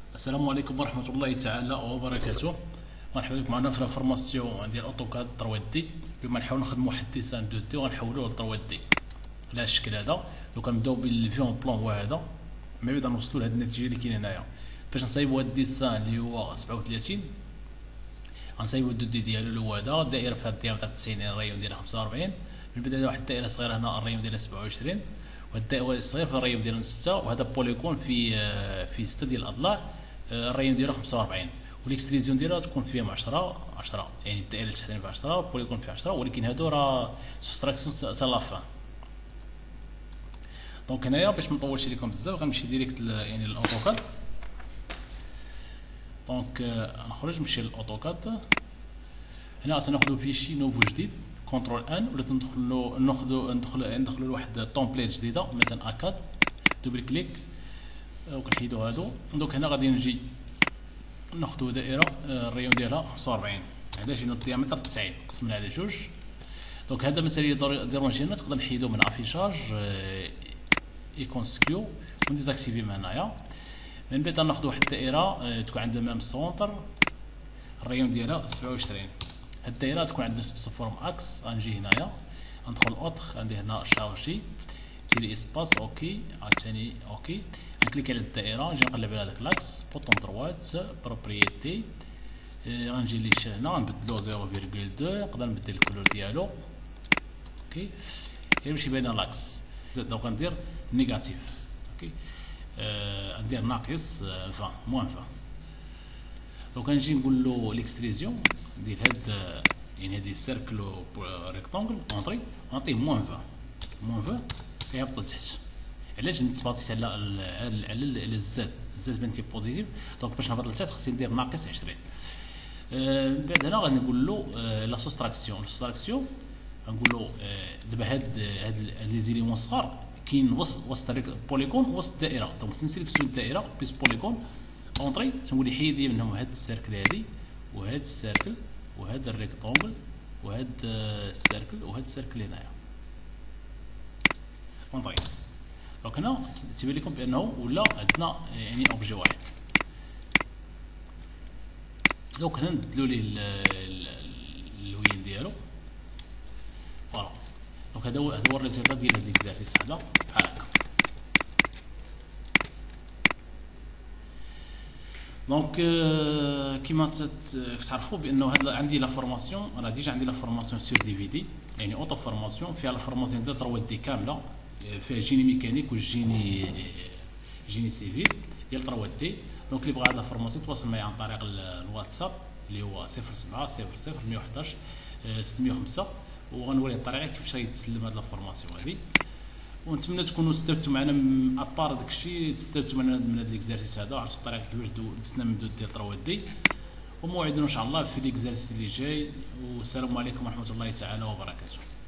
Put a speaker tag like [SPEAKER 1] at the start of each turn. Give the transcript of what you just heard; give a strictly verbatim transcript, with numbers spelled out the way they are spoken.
[SPEAKER 1] السلام عليكم ورحمة الله تعالى وبركاته. مرحبا بكم معنا في الفورماسيون ديال اوتوكاد ثري دي. اليوم غنحاولوا نخدموا واحد الديسان اثنين دي وغنحولوه ل ثري دي على هذا الشكل هذا. دونك غنبداو بالفيون بلان هو هذا، مي بعد نوصلوا لهاد النتيجه اللي كاين هنايا. باش نصايبوا هاد الديسان اللي هو سبعة وثلاثين غنصايبوا الدو دي ديالو اللي هو هذا، الدائره فيها الديامتر تسعين، الريون ديالها خمسة وأربعين. من بعد واحد الدائره صغيره هنا الريون ديالها سبعة وعشرين، وهاد الدائره الصغير في الريون ديالهم ستة، وهذا بوليكون في في ستة ديال الاضلاع، الريون ديالها خمسة وأربعين، والاكستريزيون ديالها تكون فيهم عشرة عشرة، يعني الدائره اللي تحتها في عشرة والبوليكون في عشرة، ولكن هادو راه سوستراكسيون تاع لافان. دونك هنايا باش ما نطولش عليكم بزاف غنمشي ديريكت يعني للاوتوكاد. دونك نخرج نمشي للاوتوكاد. هنا تناخذوا فيشي نوفو جديد كونترول ان، ولا تندخلوا ناخذوا ندخلوا ندخلوا لواحد طومبليت جديده مثلا اكاد، دوبل كليك وكنحيدوا هادو. دونك هنا غادي نجي ناخذوا دائره الريون ديالها خمسة وأربعين، علاش لأن الديامتر تسعين قسمنا على جوج. دونك هذا مثلا ديرونجينا نقدر نحيدو من افيشاج ايكون سكيو ونديزاكتيفي من هنايا. من بعد ناخذ واحد الدائره تكون عندها ميم سونتر، الريون ديالها سبعة وعشرين. هاد الدائره تكون عندنا فورم اكس. غنجي هنايا ندخل اوتخ، عندي هنا شارجي تيلي اسباس اوكي، عاوتاني اوكي. نكليك على الدائره نجي نقلب على هذاك لاكس، بوطون دروات بروبريتي، غنجي لي هنا نبدلو صفر فاصلة اثنين، نقدر نبدل الكولور ديالو اوكي غير باش يبان لاكس. دونك غندير نيجاتيف اوكي، آه ندير ناقص عشرين موان عشرين. دونك غنجي نقول له ليكستريزيون ديال هاد يعني هادي سيركل ريكتونغل اونطري، نعطيه موان عشرين موان عشرين كيهبط لتحت. علاش نتباطيت على على الزاد الزاد بنتي بوزيتيف. دونك باش نهبط لتحت خصني ندير ناقص عشرين. آه من بعد هنا غنقول له آه لا سوستراكسيون سوستراكسيون غنقول له آه دابا هاد هاد لي زيليمون صغار كاين وسط وسط البوليكون وسط الدائره. دونك تنسيليكسيون الدائره بيس بوليكون اونطري، تنقول لي حيد لي منهم هاد السيركل هادي وهاد السيركل وهاد الريكتونغل وهاد السيركل وهاد السيركل هنايا اونطري. دونك هنا تيبان لكم بانه ولا عندنا يعني اوبجي واحد. دونك هنا نبدلو ليه اللوين ديالو فوالا. دونك هذا هو هذا هو الريزلت ديال هاد ليكزارسيس هذا بحال هكا. دونك كيما تعرفوا بانه هذا عندي لا فورماسيون، انا ديجا عندي لا فورماسيون سور دي في دي، يعني اوتو فورماسيون فيها لا فورماسيون ديال ثري دي كامله، فيها جيني ميكانيك وجيني جيني سيفيل ديال ثري دي. دونك اللي بغى هاد لا فورماسيون تواصل معايا عن طريق الواتساب اللي هو صفر سبعة صفر صفر مية وحداش ستمية وخمسة، وغنوريه الطريقه كيفاش غيتسلم هاد لا فورماسيون هادي. ونتمنى تكونوا استفدتوا معنا ابار داكشي، تستفدتوا معنا من هذا ليكزارسيس هذا، عرفتوا الطريقه كيفاش نستعملوا ديال ثري دي. وموعدنا ان شاء الله في ليكزارسيس اللي جاي. والسلام عليكم ورحمه الله تعالى وبركاته.